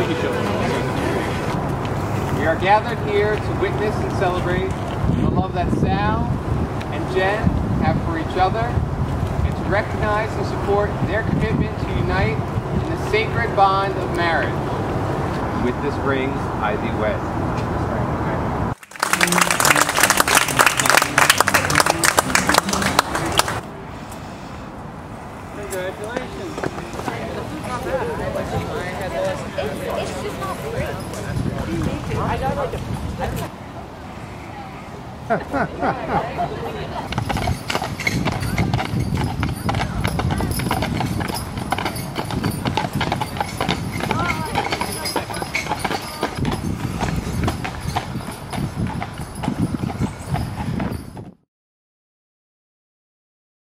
We are gathered here to witness and celebrate the love that Sal and Jen have for each other, and to recognize and support their commitment to unite in the sacred bond of marriage. With this rings, I thee wed. Congratulations. It's just not real. I got like a...